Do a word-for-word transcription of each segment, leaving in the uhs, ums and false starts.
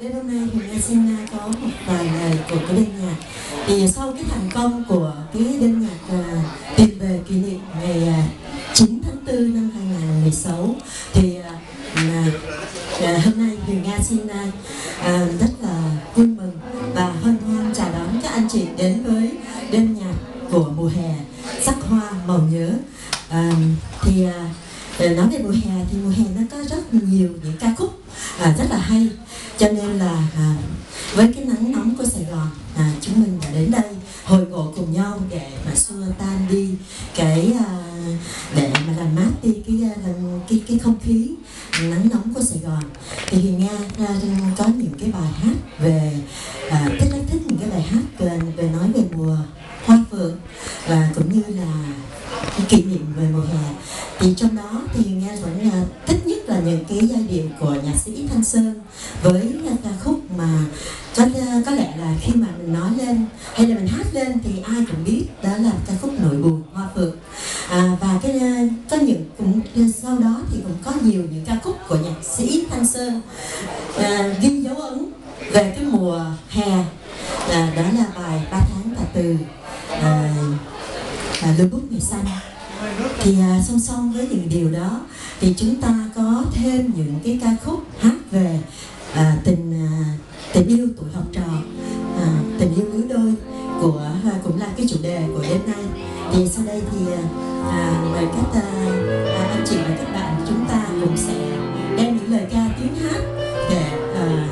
Đến hôm nay thì Nga xin có một vài lời của cái đêm nhạc. Thì sau cái thành công của cái đêm nhạc uh, tìm về kỷ niệm ngày uh, chín tháng tư năm hai nghìn không trăm mười sáu thì uh, uh, hôm nay thì Nga xin uh, uh, rất là vui mừng và hân hoan chào đón các anh chị đến với đêm nhạc của mùa hè sắc hoa màu nhớ. Uh, thì uh, nói về mùa hè thì mùa hè nó có rất nhiều những ca khúc à, rất là hay, cho nên là à, với cái nắng nóng của Sài Gòn à, chúng mình đã đến đây hội ngộ cùng nhau để mà xua tan đi cái à, để mà làm mát đi cái cái cái không khí nắng nóng của Sài Gòn. Thì Huyền Nga à, có những cái bài hát về à, thích rất thích những cái bài hát về, về nói về mùa hoa phượng và cũng như là cái kỷ niệm về mùa hè. Thì trong đó thì Huyền Nga vẫn uh, thích nhất là những cái giai điệu của nhạc sĩ Thanh Sơn với ca khúc mà có, có lẽ là khi mà mình nói lên hay là mình hát lên thì ai cũng biết đó là ca khúc Nỗi Buồn Hoa Phượng. À, và cái uh, có những cũng sau đó thì cũng có nhiều những ca khúc của nhạc sĩ Thanh Sơn uh, ghi dấu ấn về cái mùa hè. À, đó là bài Ba Tháng Và Từ, à, à, Lưu Bút Ngày Xanh. Thì à, song song với những điều đó thì chúng ta có thêm những cái ca khúc hát về à, tình à, tình yêu tuổi học trò, à, tình yêu lứa đôi của à, cũng là cái chủ đề của đêm nay. Thì sau đây thì à, mời các à, à, anh chị và các bạn chúng ta cũng sẽ đem những lời ca tiếng hát để à,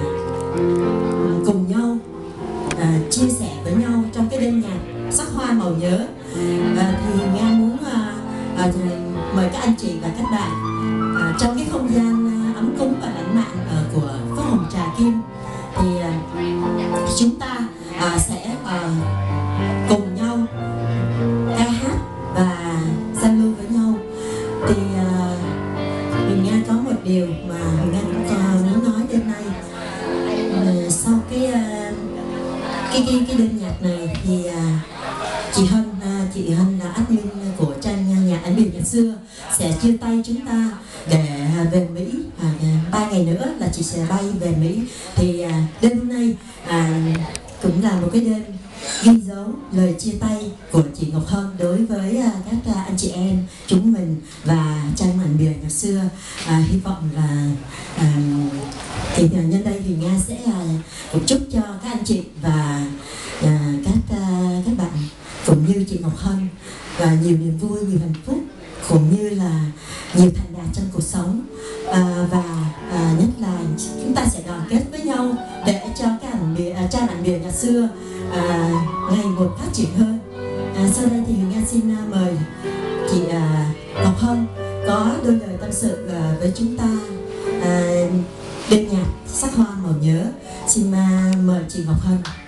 cùng nhau à, chia sẻ với nhau trong cái đêm nhạc sắc hoa màu nhớ. À, thì Nga muốn à, à, mời các anh chị và các bạn à, trong cái không gian à, ấm cúng và lãng mạn à, của Phố Hồng Trà Kim thì à, chúng ta à, sẽ à, cùng nhau ca hát và giao lưu với nhau. Thì à, Huyền Nga có một điều mà Huyền Nga cũng còn muốn nói đêm nay. À, sau cái à, cái cái cái đêm nhạc này thì à, chị Hân chị Hân là admin của trang nhạc Ảnh Biển Nhạc Xưa sẽ chia tay chúng ta để về Mỹ. À, ba ngày nữa là chị sẽ bay về Mỹ. Thì à, đêm hôm nay à, cũng là một cái đêm ghi dấu lời chia tay của chị Ngọc Hân đối với à, các à, anh chị em chúng mình và trang Ảnh Biển Nhạc Xưa. À, hy vọng là à, thì nhân đây thì Nga sẽ à, cũng chúc cho các anh chị và à, các à, các bạn cũng như chị Ngọc Hân và nhiều niềm vui, nhiều hạnh phúc cũng như là nhiều thành đạt trong cuộc sống. À, và à, nhất là chúng ta sẽ đoàn kết với nhau để cho cái ảnh biển, à, trang Ảnh Biển Nhạc Xưa à, ngày một phát triển hơn. À, sau đây thì Nga xin uh, mời chị uh, Ngọc Hân có đôi lời tâm sự uh, với chúng ta uh, đêm nhạc sắc hoa màu nhớ. Xin uh, mời chị Ngọc Hân.